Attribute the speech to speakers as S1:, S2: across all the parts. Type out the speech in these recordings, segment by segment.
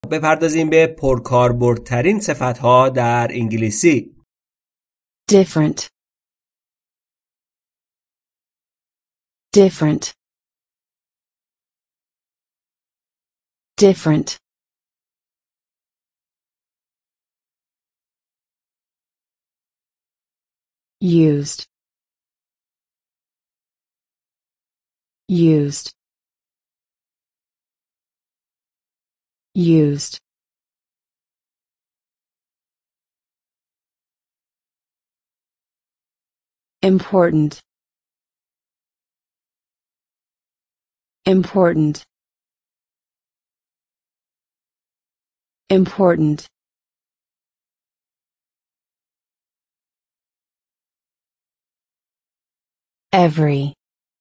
S1: بپردازیم به پرکاربردترین صفت‌ها در انگلیسی.
S2: different, different, different, used, used, used, important, important, important, every,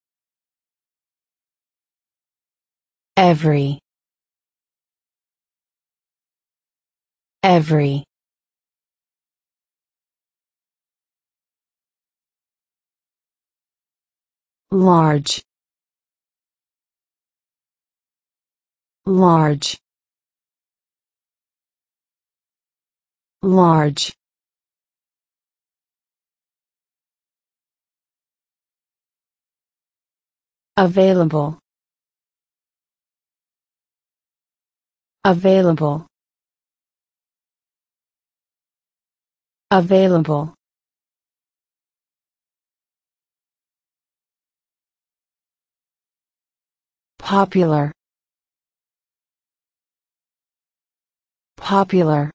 S2: every, every, large, large, large, available, available, available, popular, popular,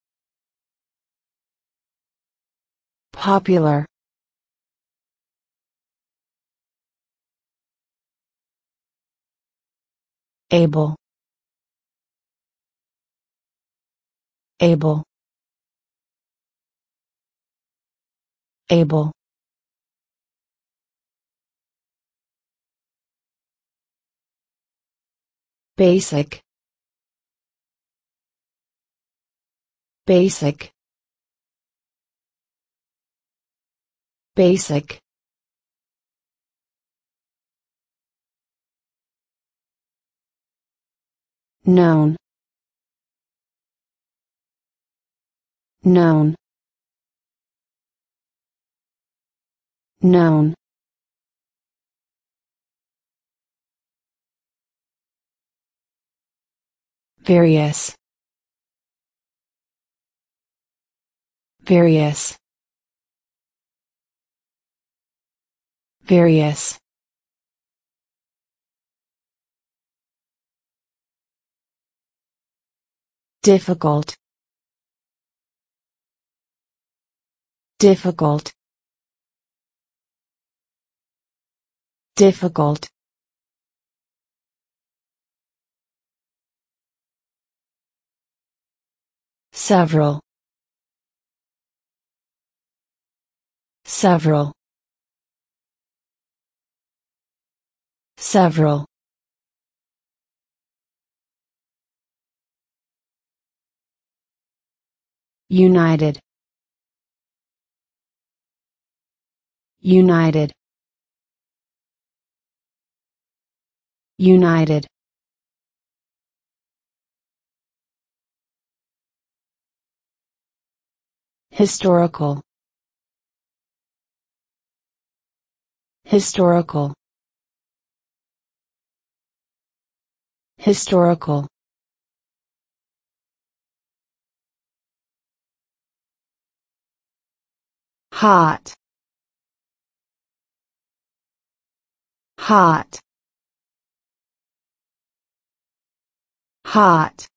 S2: popular, able, able, able, basic, basic, basic, known, known, known, various, various, various, difficult, difficult, difficult, several, several, several, united, united, united, historical, historical, historical, hot, hot, hot,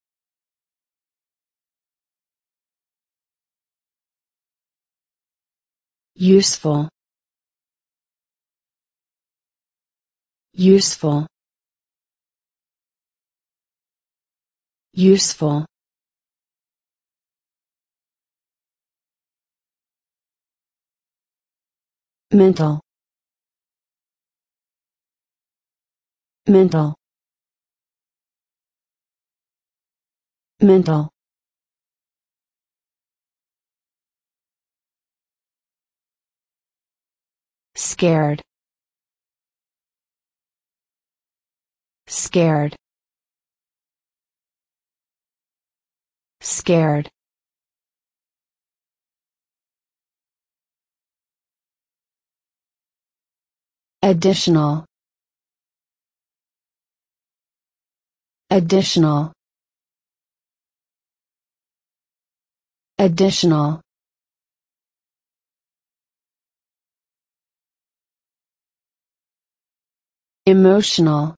S2: useful, useful, useful, mental, mental, mental, scared, scared, Scared. Additional. Additional. Additional. Emotional.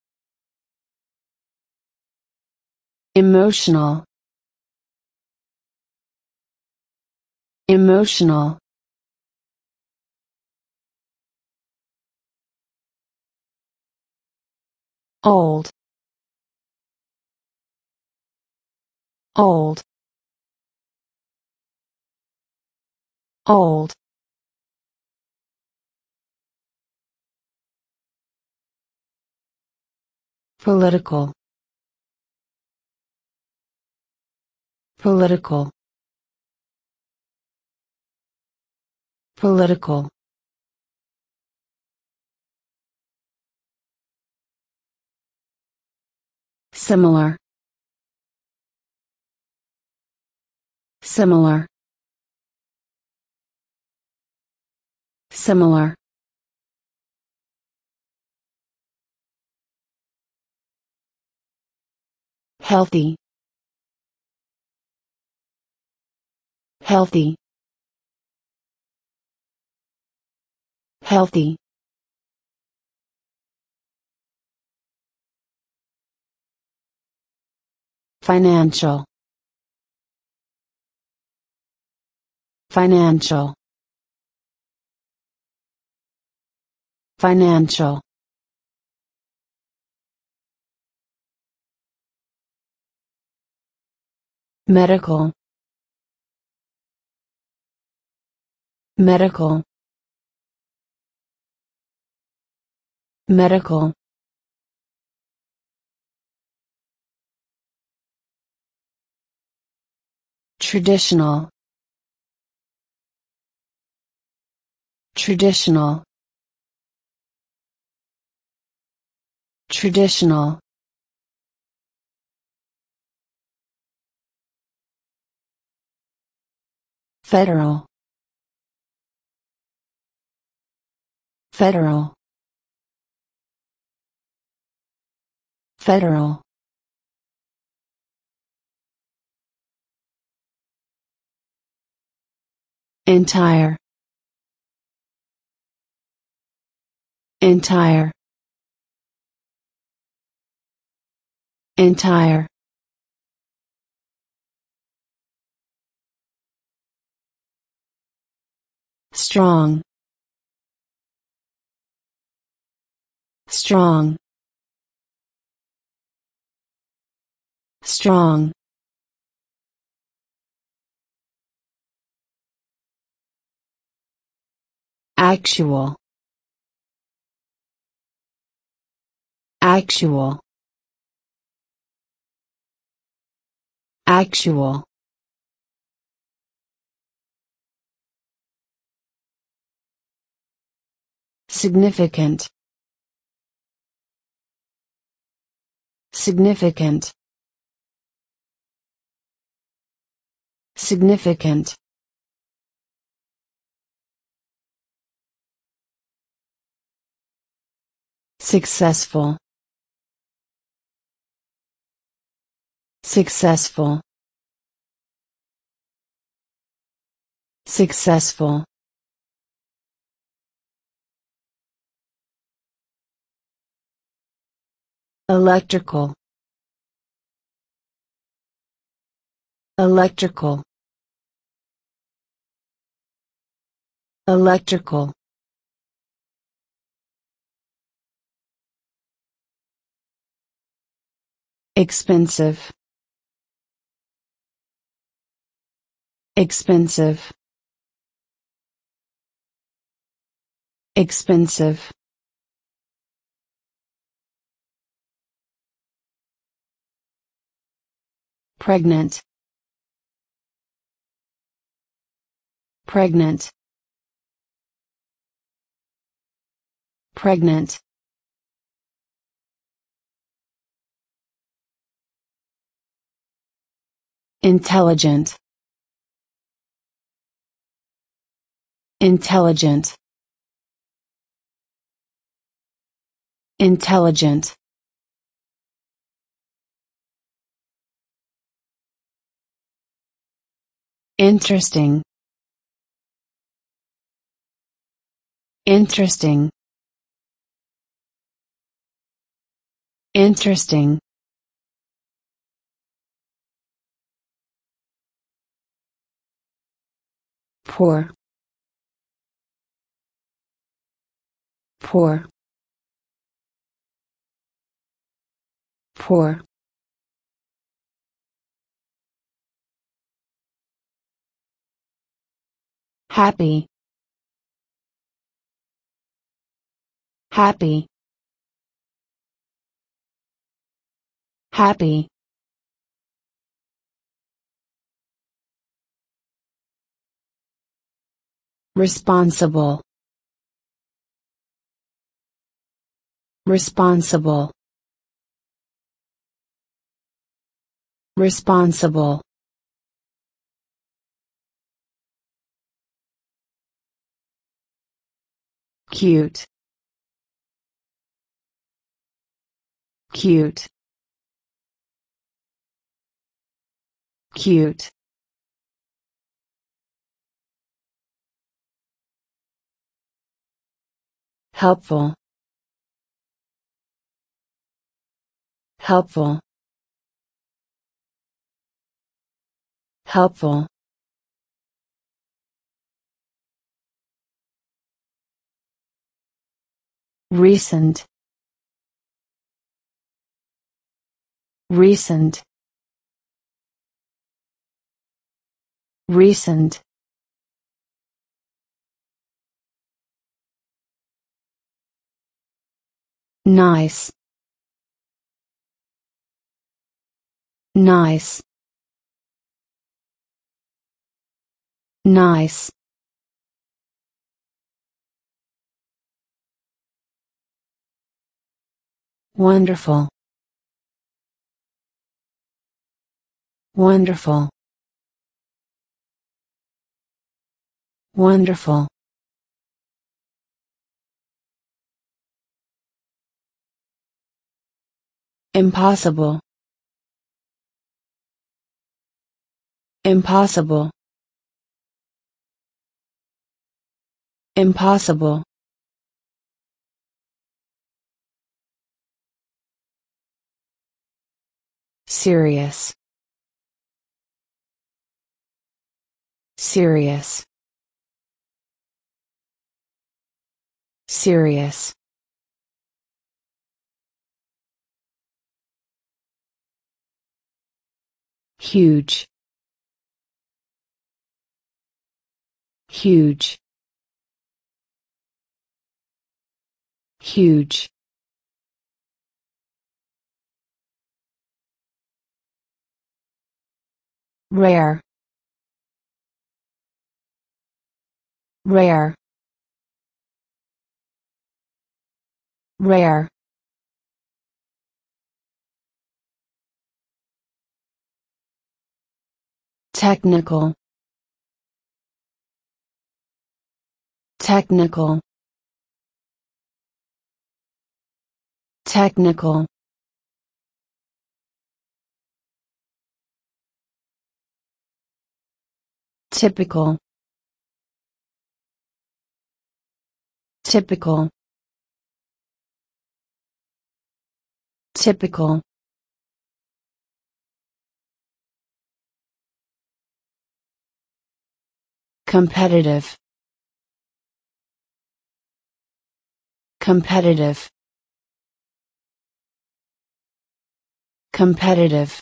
S2: Emotional. Emotional. Old. Old. Old. Political. Political. Political. Similar. Similar. Similar. Healthy. Healthy. Healthy. Financial. Financial. Financial. Medical. Medical. Medical. Traditional. Traditional. Traditional. Federal. Federal. Federal. Entire. Entire. Entire. Strong. Strong. Strong. Actual. Actual. Actual. Significant. Significant. Significant. Successful. Successful. Successful. Electrical. Electrical. Electrical. Expensive. Expensive. Expensive. Pregnant. Pregnant. Pregnant. Intelligent. Intelligent. Intelligent. Interesting. Interesting. Interesting. Poor. Poor. Poor. Happy. Happy. Happy. Responsible. Responsible. Responsible. Cute. Cute. Cute. Helpful. Helpful. Helpful. Recent. Recent. Recent. Nice. Nice. Nice. Wonderful. Wonderful. Wonderful. Impossible. Impossible. Impossible. Serious. Serious. Serious. Huge. Huge. Huge. Rare. Rare. Rare. Technical. Technical. Technical. Typical. Typical. Typical. Competitive. Competitive. Competitive.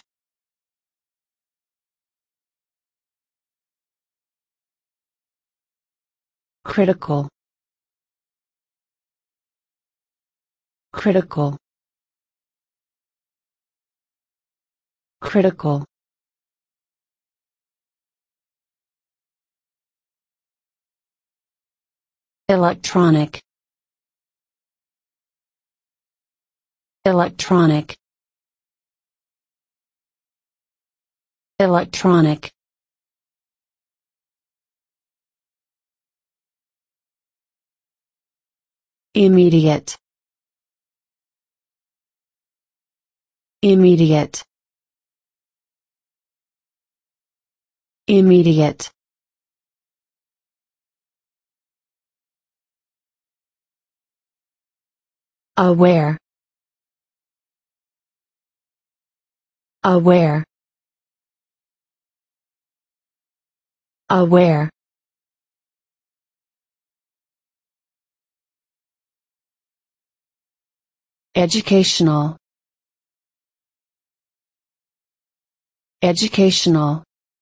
S2: Critical. Critical. Critical. Electronic. Electronic. electronic, immediate, immediate, immediate, aware, aware, aware, educational, educational,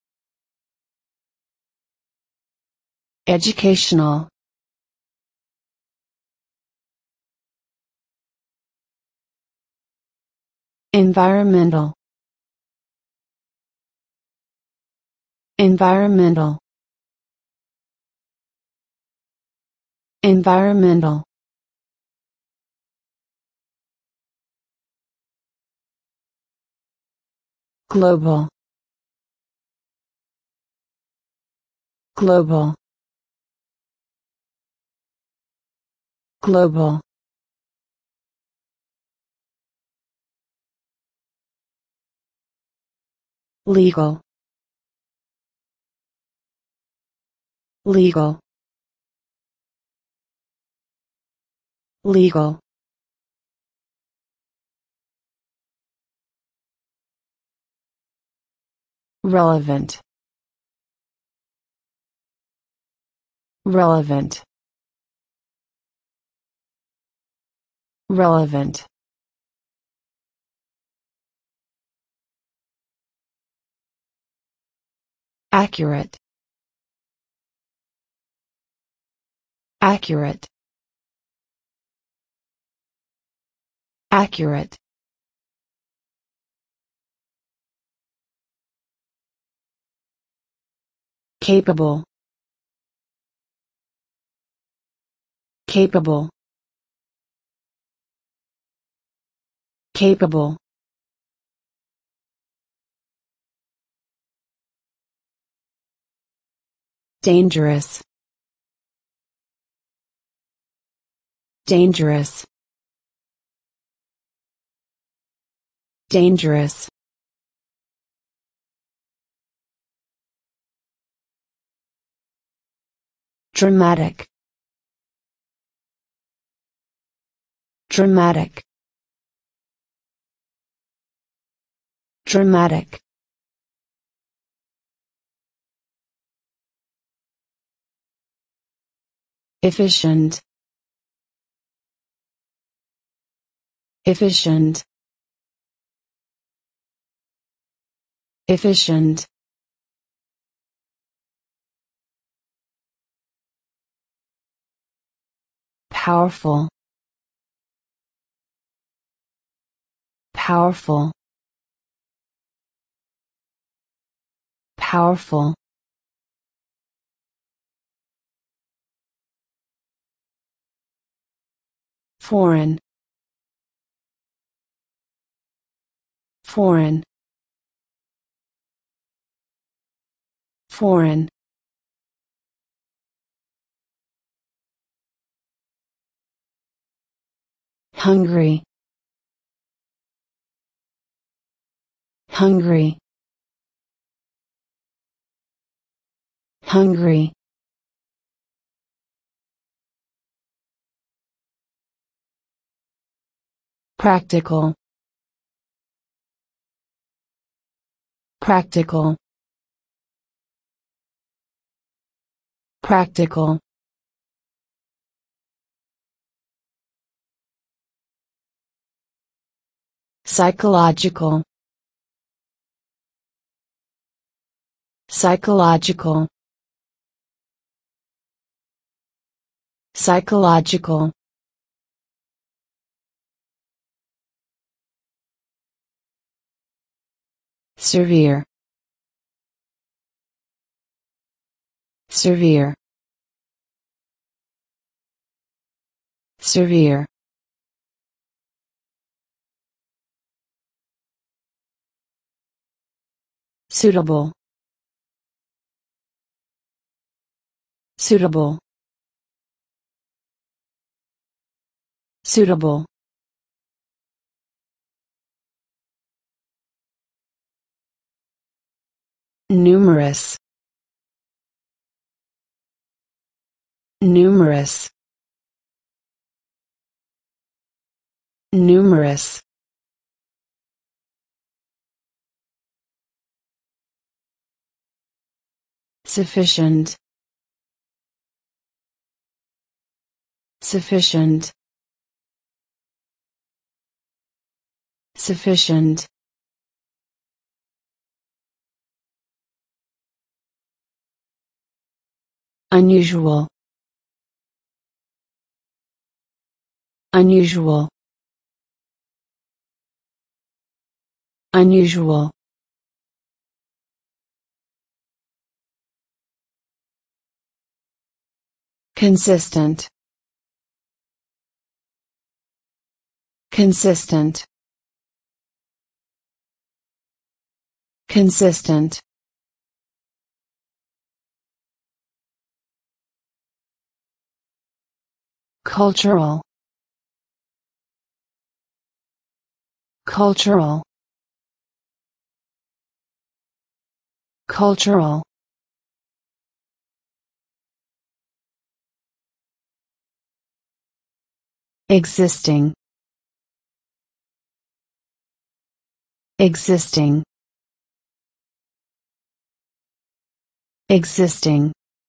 S2: educational, environmental, environmental, environmental, global, global, global, legal, legal, legal, relevant, relevant, relevant, accurate, accurate, accurate, capable, capable, capable, dangerous, dangerous, dangerous, dramatic, dramatic, dramatic, efficient, efficient, efficient, powerful, powerful, powerful, foreign, foreign, foreign, hungry, hungry, hungry, practical, practical, practical, psychological, psychological, psychological, severe, severe, severe, suitable, suitable, suitable, numerous, numerous, numerous, sufficient, sufficient, sufficient, unusual, unusual, unusual, consistent, consistent, consistent, cultural, cultural, cultural, existing, existing, existing,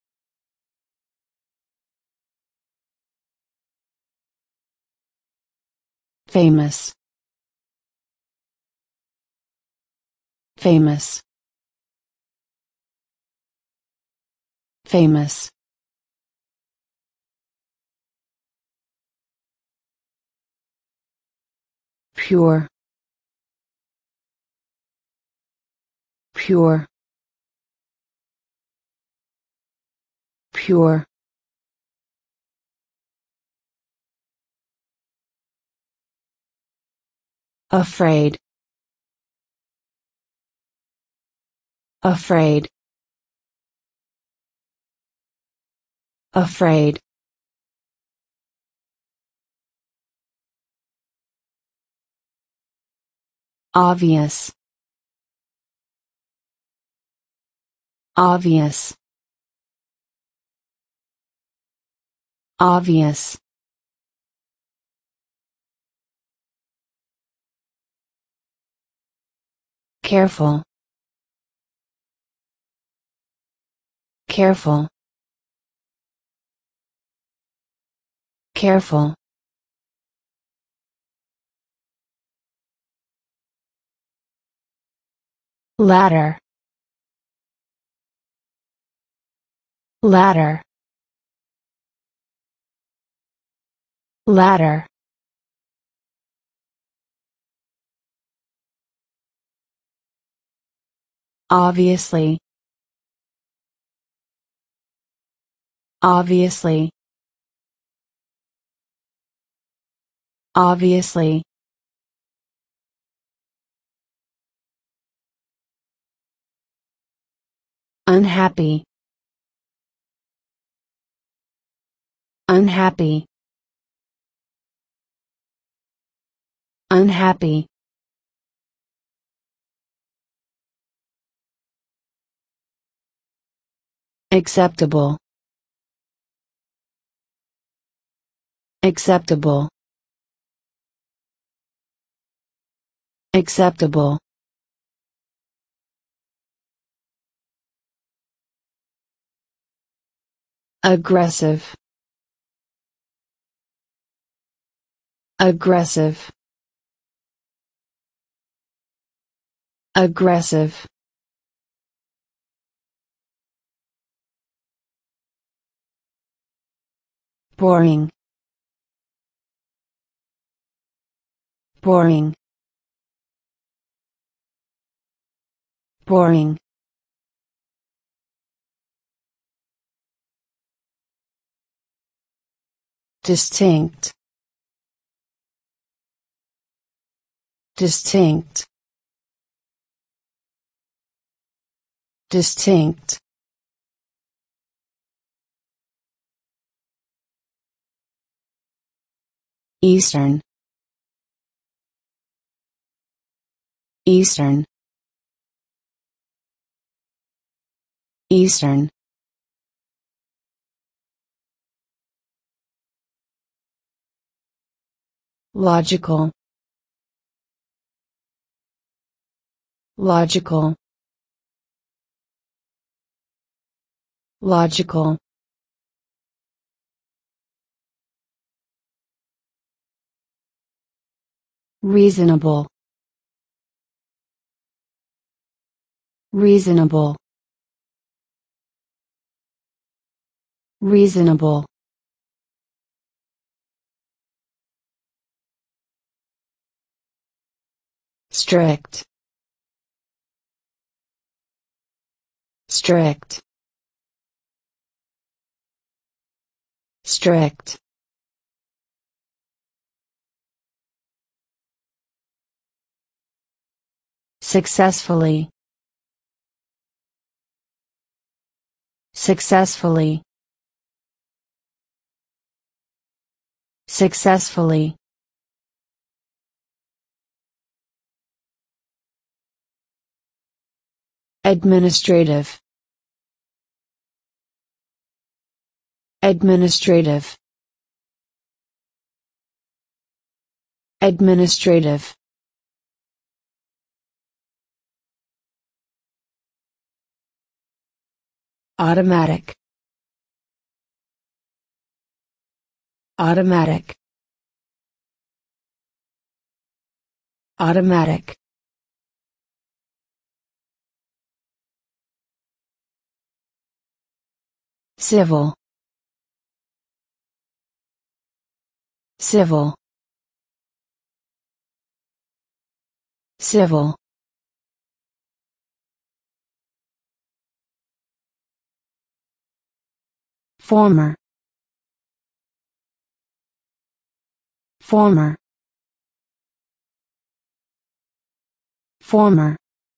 S2: famous, famous, famous, pure, pure, pure, afraid, afraid, afraid, obvious, obvious, obvious, careful, careful, careful, ladder, ladder, ladder, obviously, obviously, obviously, unhappy, unhappy, unhappy, acceptable, acceptable, acceptable, aggressive, aggressive, aggressive, boring, boring, boring, distinct, distinct, distinct, Eastern, Eastern, Eastern, logical, logical, logical, reasonable, reasonable, reasonable, strict, strict, strict, successfully, successfully, successfully, administrative, administrative, administrative, automatic, automatic, automatic, civil, civil, civil, former, former, former,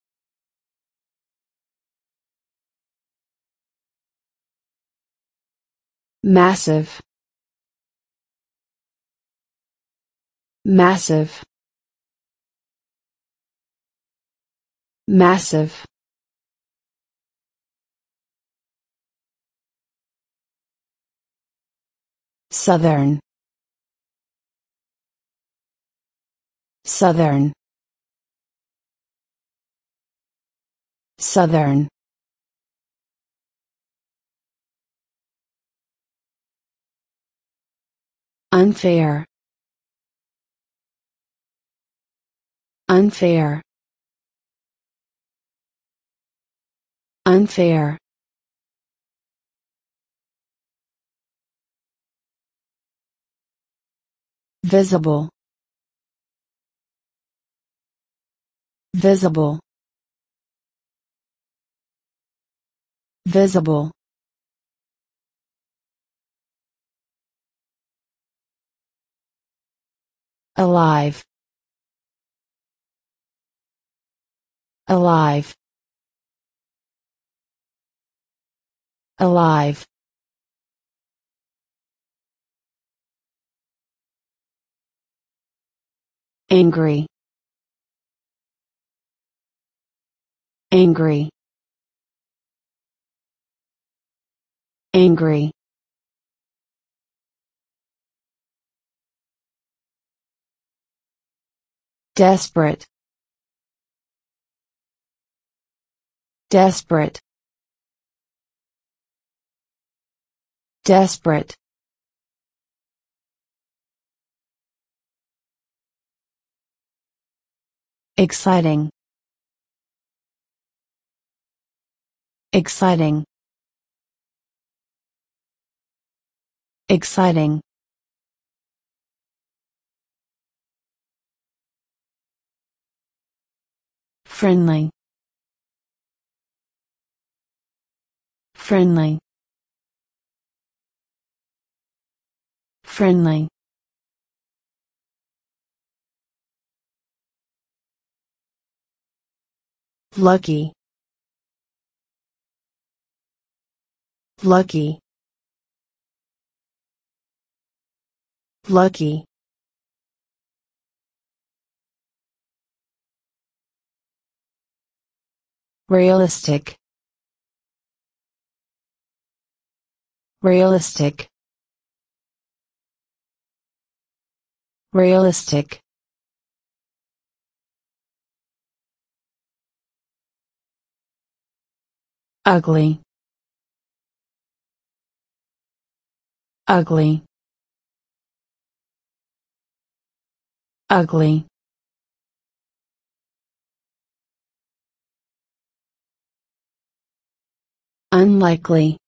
S2: massive, massive, massive, southern, southern, southern, unfair, unfair, unfair, visible, visible, visible, alive, alive, alive, angry, angry, angry, desperate, desperate, desperate, exciting, exciting, exciting, friendly, friendly, friendly, lucky, Lucky. Lucky. Realistic. Realistic. Realistic. Ugly. Ugly. Ugly. Unlikely.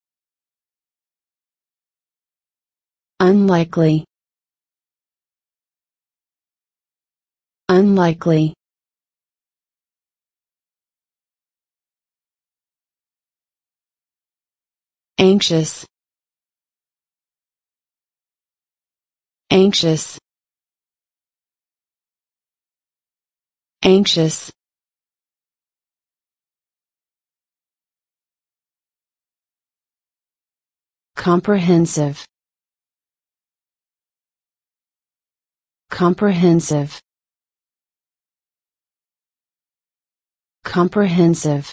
S2: Unlikely. Unlikely. Anxious. Anxious. Anxious. Comprehensive. Comprehensive. Comprehensive.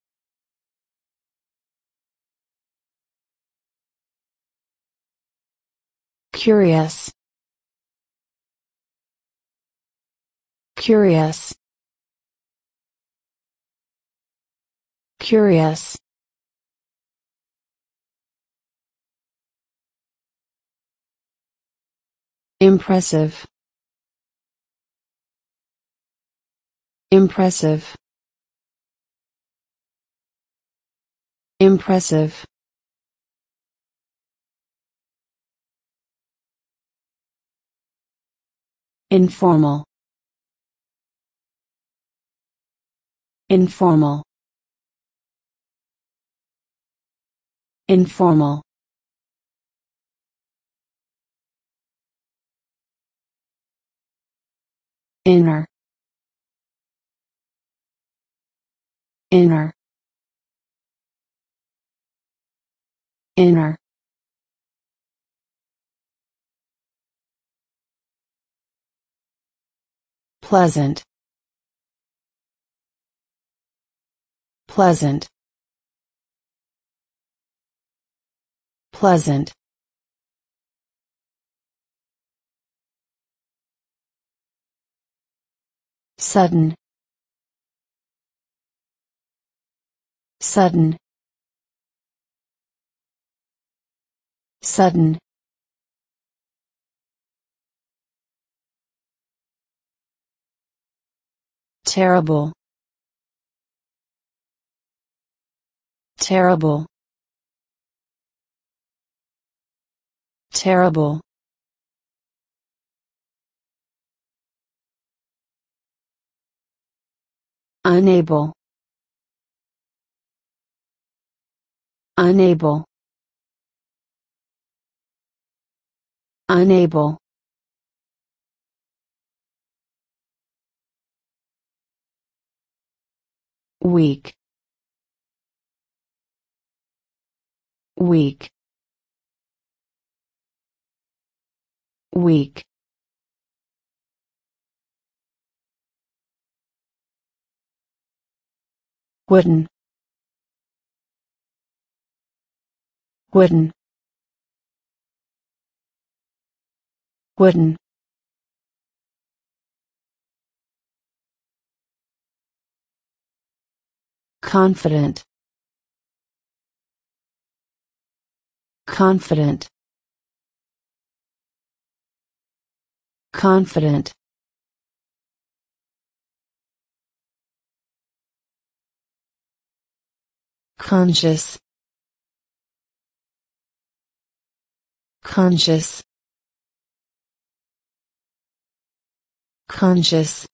S2: Curious. Curious. Curious. Impressive. Impressive. Impressive. Informal. Informal. Informal. Inner. Inner. Inner. Pleasant. Pleasant. Pleasant. Sudden. Sudden. Sudden. Terrible. Terrible. Terrible. Unable. Unable. Unable. Weak. Weak. Weak. Wooden. Wooden. Wooden. Confident. Confident. Confident. Conscious. Conscious. Conscious.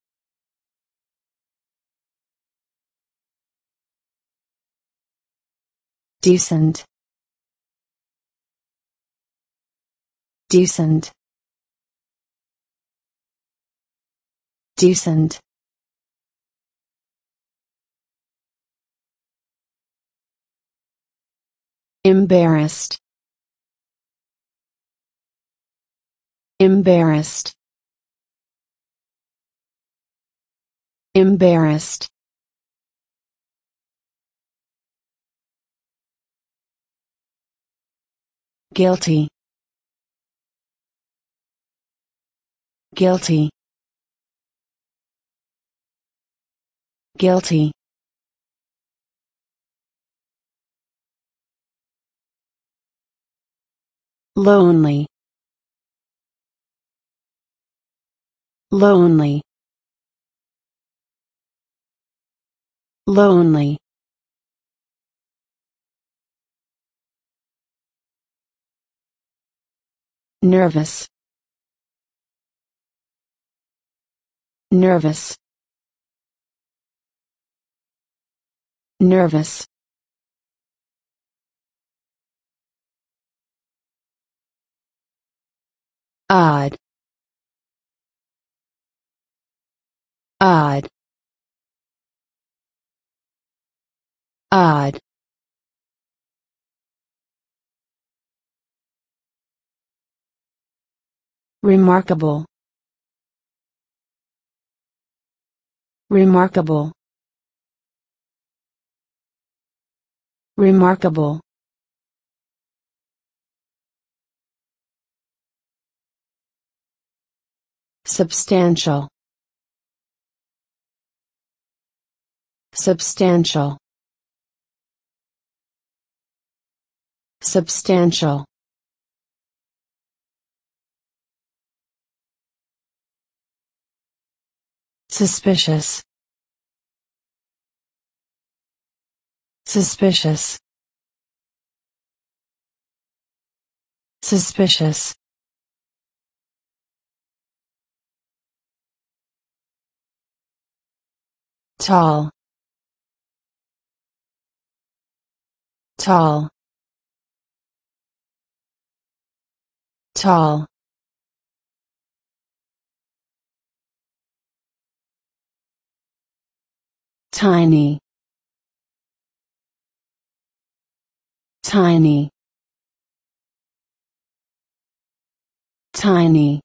S2: Decent. Decent. Decent. embarrassed, embarrassed, embarrassed, guilty, guilty, guilty, lonely, lonely, lonely, nervous, nervous, nervous, odd, odd, odd, remarkable, remarkable, remarkable, substantial, substantial, substantial, suspicious, suspicious, suspicious, tall, tall, tall, tiny, tiny, tiny.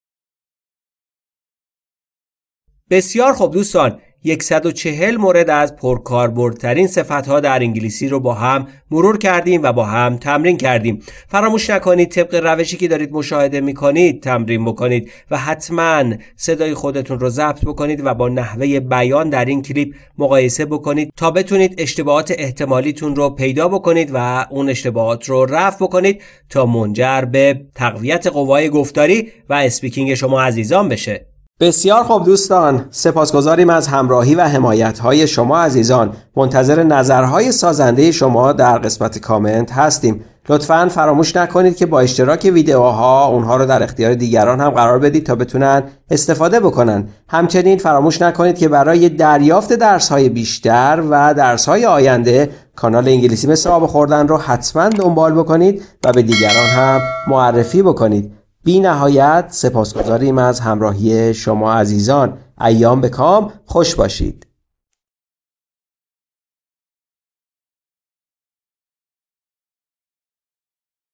S1: بسیار خوب دوستان، 140 مورد از پرکاربردترین صفت‌ها در انگلیسی رو با هم مرور کردیم و با هم تمرین کردیم. فراموش نکنید طبق روشی که دارید مشاهده می‌کنید تمرین بکنید و حتما صدای خودتون رو ضبط بکنید و با نحوه بیان در این کلیپ مقایسه بکنید تا بتونید اشتباهات احتمالیتون رو پیدا بکنید و اون اشتباهات رو رفع بکنید تا منجر به تقویت قوای گفتاری و اسپیکینگ شما عزیزان بشه. بسیار خوب دوستان، سپاسگزاریم از همراهی و حمایت‌های شما عزیزان. منتظر نظرهای سازنده شما در قسمت کامنت هستیم. لطفاً فراموش نکنید که با اشتراک ویدیوها اونها رو در اختیار دیگران هم قرار بدید تا بتونن استفاده بکنن. همچنین فراموش نکنید که برای دریافت درس‌های بیشتر و درس‌های آینده کانال انگلیسی مثل آب خوردن رو حتما دنبال بکنید و به دیگران هم معرفی بکنید. بی نهایت سپاسگزاریم از همراهی شما عزیزان. ایام به کام خوش باشید.